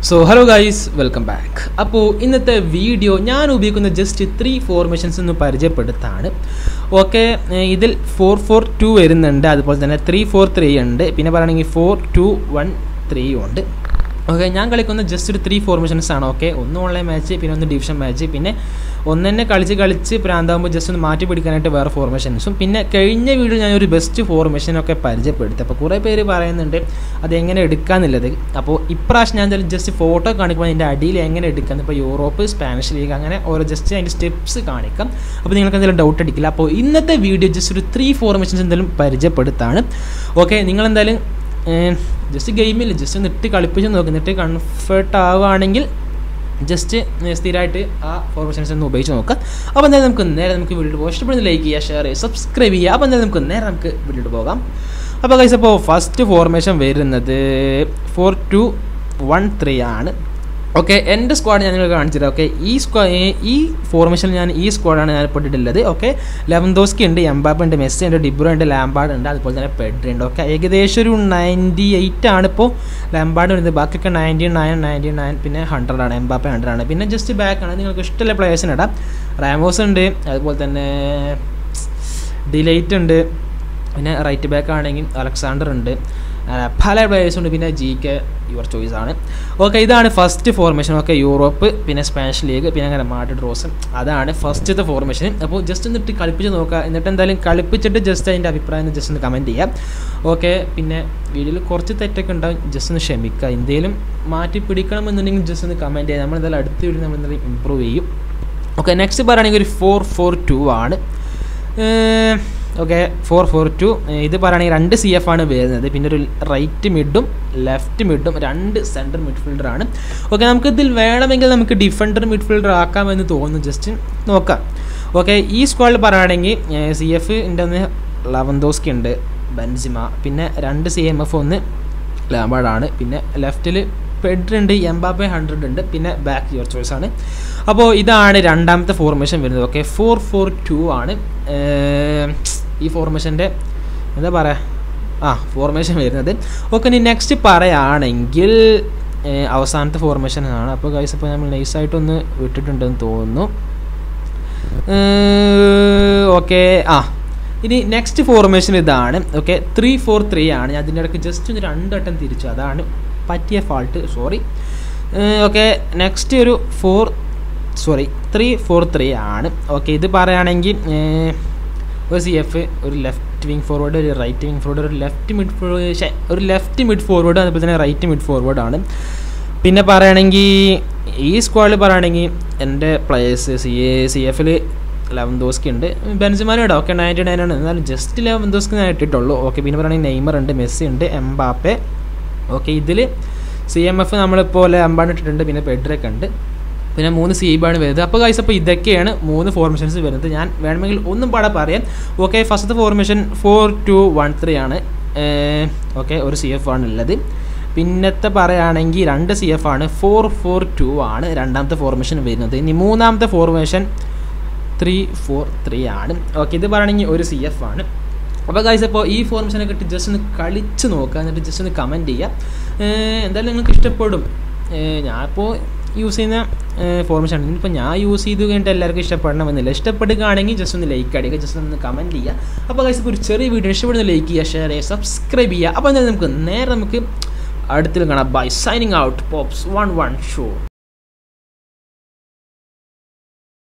So hello guys, welcome back. അപ്പോൾ ഇന്നത്തെ video ഞാൻ ഉപയോഗിക്കുന്ന ജസ്റ്റ് 3 ഫോർമേഷൻസ് ഒന്ന് പരിചയപ്പെടുത്താണ്. ഓക്കെ, ഇതിൽ 4-4-2 വരുന്നുണ്ട്, അതുപോലെ തന്നെ 3-4-3 ഉണ്ട്, പിന്നെ പറയുകയാണെങ്കിൽ 4-2-1-3 ഉണ്ട്. ഓക്കെ, ഞാൻ കളിക്കുന്ന ജസ്റ്റ് ഒരു 3 ഫോർമേഷൻസ് ആണ്. ഓക്കെ, ഒന്ന് ഓൺലൈൻ മാച്ച്, പിന്നെ ഒന്ന് ഡിവിഷൻ മാച്ച്, പിന്നെ ഒന്ന് തന്നെ കളിച്ച് പ്രാന്താകുമ്പോൾ ജസ്റ്റ് ഒന്ന് മാറ്റി പിടിക്കാനായിട്ട് വേറെ ഫോർമേഷൻസും. പിന്നെ കഴിഞ്ഞ വീഡിയോ ഞാനൊരു ബെസ്റ്റ് ഫോർമേഷനൊക്കെ പരിചയപ്പെടുത്തി. അപ്പോൾ കുറേ പേര് പറയുന്നുണ്ട് അതെങ്ങനെ എടുക്കാമെന്നുള്ളത്. അപ്പോൾ ഇപ്രാവശ്യം ഞാൻ ജസ്റ്റ് ഫോട്ടോ കാണിക്കുമ്പോൾ അതിൻ്റെ അടിയിൽ എങ്ങനെ എടുക്കാം, ഇപ്പോൾ യൂറോപ്പ്, സ്പാനിഷ് ലീഗ്, അങ്ങനെ ഓരോ ജസ്റ്റ് അതിൻ്റെ സ്റ്റെപ്സ് കാണിക്കാം. അപ്പോൾ നിങ്ങൾക്ക് എന്തെങ്കിലും ഡൗട്ട് അടിക്കില്ല. അപ്പോൾ ഇന്നത്തെ വീഡിയോ ജസ്റ്റ് ഒരു 3 ഫോർമേഷൻസ് എന്തെങ്കിലും പരിചയപ്പെടുത്താണ്. ഓക്കെ, നിങ്ങളെന്തായാലും ജസ്റ്റ് ഗെയിമിൽ ജസ്റ്റ് ഒന്ന് ഇട്ട് കളിപ്പിച്ച് നോക്കി, എന്നിട്ട് കംഫർട്ട് ആവുകയാണെങ്കിൽ ജസ്റ്റ് സ്ഥിരമായിട്ട് ആ ഫോർമേഷൻസ് ഒന്ന് ഉപയോഗിച്ച് നോക്കാം. അപ്പോൾ എന്തായാലും നമുക്ക് വീഡിയോ പോകാം. ഇഷ്ടപ്പെടുന്ന ലൈക്ക് ചെയ്യുക, ഷെയർ ചെയ്യുക, സബ്സ്ക്രൈബ് ചെയ്യുക. അപ്പോൾ എന്തായാലും നമുക്ക് വീഡിയോ പോകാം. അപ്പോൾ ഗൈസ്, അപ്പോൾ ഫസ്റ്റ് ഫോർമേഷൻ വരുന്നത് 4-2-1-3 ആണ്. ഓക്കെ, എൻ്റെ സ്ക്വാഡ് ഞാൻ നിങ്ങൾക്ക് കാണിച്ചിട്ട്. ഓക്കെ, ഈ ഫോർമേഷൻ ഈ സ്ക്വാഡാണ് ഞാൻ പെട്ടിട്ടുള്ളത്. ഓക്കെ, ലെവൻഡോസ്കി ഉണ്ട്, എംബാപ്പെ ഉണ്ട്, മെസ്സി ഉണ്ട്, ഡിബ്രോ ഉണ്ട്, ലാംബാർഡ് ഉണ്ട്, അതുപോലെ തന്നെ പെഡ്രി ഉണ്ട്. ഓക്കെ, ഏകദേശം ഒരു 98 ആണ് ഇപ്പോൾ ലാംബാർഡ് വരുന്നത്. ബാക്കിയൊക്കെ 99, പിന്നെ 100 ആണ്. എംബാപ്പെ 100 ആണ്. പിന്നെ ജസ്റ്റ് ബാക്ക് ആണ്, നിങ്ങൾക്ക് ഇഷ്ടമുള്ള പ്ലേയേഴ്സിന് ഇടാം. റാമോസ് ഉണ്ട്, അതുപോലെ തന്നെ ഡിലൈറ്റ് ഉണ്ട്, പിന്നെ റൈറ്റ് ബാക്ക് ആണെങ്കിൽ അലക്സാണ്ടർ ഉണ്ട്, പല പ്ലേയേഴ്സും ഉണ്ട്. പിന്നെ GK യുവർ ചോയ്സ് ആണ്. ഓക്കെ, ഇതാണ് ഫസ്റ്റ് ഫോർമേഷൻ. ഓക്കെ, യൂറോപ്പ്, പിന്നെ സ്പാനിഷ് ലീഗ്, പിന്നെ അങ്ങനെ മാഡ്രിഡ് റോസ്, അതാണ് ഫസ്റ്റത്തെ ഫോർമേഷൻ. അപ്പോൾ ജസ്റ്റ് എന്നിട്ട് കളിപ്പിച്ച് നോക്കുക. എന്നിട്ട് എന്തായാലും കളിപ്പിച്ചിട്ട് ജസ്റ്റ് അതിൻ്റെ അഭിപ്രായം ജസ്റ്റ് ഒന്ന് കമൻറ്റ് ചെയ്യാം. ഓക്കെ, പിന്നെ വീഡിയോയിൽ കുറച്ച് തെറ്റൊക്കെ ഉണ്ടാവും, ജസ്റ്റ് ഒന്ന് ക്ഷമിക്കുക. എന്തെങ്കിലും മാറ്റി പിടിക്കണമെന്നുണ്ടെങ്കിൽ ജസ്റ്റ് ഒന്ന് കമൻറ്റ് ചെയ്യാം. നമ്മളെന്തായാലും അടുത്ത വീഡിയോ നമ്മളെന്തായാലും ഇമ്പ്രൂവ് ചെയ്യും. ഓക്കെ, നെക്സ്റ്റ് പറയുകയാണെങ്കിൽ ഒരു 4-4-2 ആണ്. ഓക്കെ, 4-4-2 ഇത് പറയുകയാണെങ്കിൽ 2 CF ആണ് വരുന്നത്. പിന്നെ ഒരു റൈറ്റ് മിഡും ലെഫ്റ്റ് മിഡും 2 സെൻറ്റർ മിഡ്ഫീൽഡറാണ്. ഓക്കെ, നമുക്കിതിൽ വേണമെങ്കിൽ നമുക്ക് ഡിഫൻഡർ മിഡ്ഫീൽഡർ ആക്കാമെന്ന് തോന്നുന്നു. ജസ്റ്റ് നോക്കാം. ഓക്കെ, ഈ സ്ക്വാഡിൽ പറയുകയാണെങ്കിൽ CFൻ്റെ ഒന്ന് ലെവൻഡോസ്കി ഉണ്ട്, ബെൻസിമ, പിന്നെ 2 CMF ഒന്ന് ലാംബാർഡാണ്, പിന്നെ ലെഫ്റ്റിൽ പെഡ്രി ഉണ്ട്, എംബാപ്പെ 100 ഉണ്ട്, പിന്നെ ബാക്ക് യുവർ ചോയ്സ് ആണ്. അപ്പോൾ ഇതാണ് രണ്ടാമത്തെ ഫോർമേഷൻ വരുന്നത്. ഓക്കെ, 4-4-2 ആണ് ഈ ഫോർമേഷൻ്റെ എന്താ പറയുക ഫോർമേഷൻ വരുന്നത്. ഓക്കെ, ഇനി നെക്സ്റ്റ് പറയുകയാണെങ്കിൽ അവസാനത്തെ ഫോർമേഷനാണ്. അപ്പോൾ ഗൈസ്, ഇപ്പോൾ നമ്മൾ നൈസായിട്ടൊന്ന് വിട്ടിട്ടുണ്ടെന്ന് തോന്നുന്നു. ഓക്കെ, ഇനി നെക്സ്റ്റ് ഫോർമേഷൻ ഇതാണ്. ഓക്കെ, 3-4-3 ആണ്. ഞാൻ അതിൻ്റെ ഇടയ്ക്ക് ജസ്റ്റ് ഒന്ന് 2 വട്ടം തിരിച്ചു, അതാണ് പറ്റിയ ഫാൾട്ട്, സോറി. ഓക്കെ, നെക്സ്റ്റ് ഒരു 3-4-3 ആണ്. ഓക്കെ, ഇത് പറയുകയാണെങ്കിൽ ഒരു CF, ഒരു ലെഫ്റ്റ് വിങ് ഫോർവേഡ്, ഒരു റൈറ്റ് വിങ് ഫോർവേഡ്, ഒരു ലെഫ്റ്റ് മിഡ് ഫോർവേഡ്, അതുപോലെ തന്നെ റൈറ്റ് മിഡ് ഫോർവേഡ് ആണ്. പിന്നെ പറയുകയാണെങ്കിൽ ഈ സ്ക്വാഡിൽ പറയുകയാണെങ്കിൽ എൻ്റെ പ്ലേയേഴ്സ് CFൽ ലെവൻഡോസ്കി ഉണ്ട്, ബെൻസിമാനും ഇടാം. ഓക്കെ, 99 ആണ്, എന്നാലും ജസ്റ്റ് ലെവൻഡോസ്കി ഞാൻ ഇട്ടിട്ടുള്ളൂ. ഓക്കെ, പിന്നെ പറയുകയാണെങ്കിൽ നെയ്മർ ഉണ്ട്, മെസ്സി ഉണ്ട്, എംബാപ്പെ. ഓക്കെ, ഇതിൽ CMF നമ്മളിപ്പോൾ ലാംബാർഡ് ഇട്ടിട്ടുണ്ട്, പിന്നെ പെഡ്രൊക്കെ ഉണ്ട്, പിന്നെ 3 CB ആണ് വരുന്നത്. അപ്പോൾ ഗൈസ്, അപ്പോൾ ഇതൊക്കെയാണ് 3 ഫോർമേഷൻസ് വരുന്നത്. ഞാൻ വേണമെങ്കിൽ ഒന്നും പാടെ പറയാം. ഓക്കെ, ഫസ്റ്റത്തെ ഫോർമേഷൻ 4-2-1-3 ആണ്. ഓക്കെ, ഒരു CF ആണ് ഉള്ളത്. പിന്നത്തെ പറയുകയാണെങ്കിൽ 2 CF ആണ്, 4-4-2 ആണ് രണ്ടാമത്തെ ഫോർമേഷൻ വരുന്നത്. ഇനി മൂന്നാമത്തെ ഫോർമേഷൻ 3-4-3 ആണ്. ഓക്കെ, ഇത് പറയുകയാണെങ്കിൽ ഒരു CF ആണ്. അപ്പോൾ ഗൈസ്, അപ്പോൾ ഈ ഫോർമേഷനൊക്കെ ഇട്ട് ജസ്റ്റ് ഒന്ന് കളിച്ച് നോക്കുക, എന്നിട്ട് ജസ്റ്റ് ഒന്ന് കമൻറ്റ് ചെയ്യുക. എന്തായാലും നിങ്ങൾക്ക് ഇഷ്ടപ്പെടും. ഞാനിപ്പോൾ യൂസ് ചെയ്യുന്ന ഫോർമേഷൻ ആണ്. ഇപ്പോൾ ഞാൻ യൂസ് ചെയ്ത് കഴിഞ്ഞിട്ട് എല്ലാവർക്കും ഇഷ്ടപ്പെടണമെന്നില്ല. ഇഷ്ടപ്പെടുകയാണെങ്കിൽ ജസ്റ്റ് ഒന്ന് ലൈക്ക് അടിക്കുക, ജസ്റ്റ് ഒന്ന് കമൻറ്റ് ചെയ്യുക. അപ്പോൾ ഗൈസ്, ഇപ്പോൾ ഒരു ചെറിയ വീഡിയോ ഇഷ്ടപ്പെടുന്ന ലൈക്ക് ചെയ്യുക, ഷെയർ ചെയ്യുക, സബ്സ്ക്രൈബ് ചെയ്യുക. അപ്പോൾ എന്തായാലും നമുക്ക് അടുത്തിൽ കാണാം. Bye, signing out, pops 11 show.